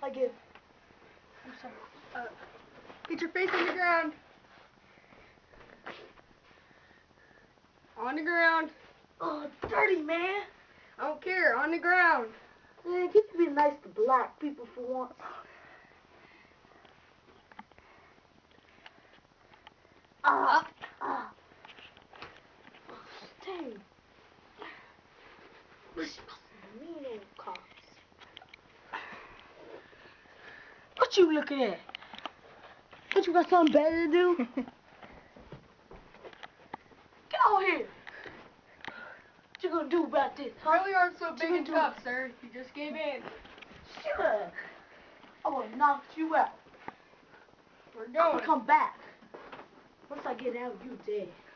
I get. I'm sorry. Get your face on the ground. On the ground. Oh, dirty, man. I don't care. On the ground. Man, get to be nice to black people for once. Dang. Mean old cops. What you looking at? What, you got something better to do? Get over here. What you gonna do about this? Really aren't so big and tough, sir. You just gave in. Shut up. I will knock you out. We're going. I'll come back. Once I get out, you dead.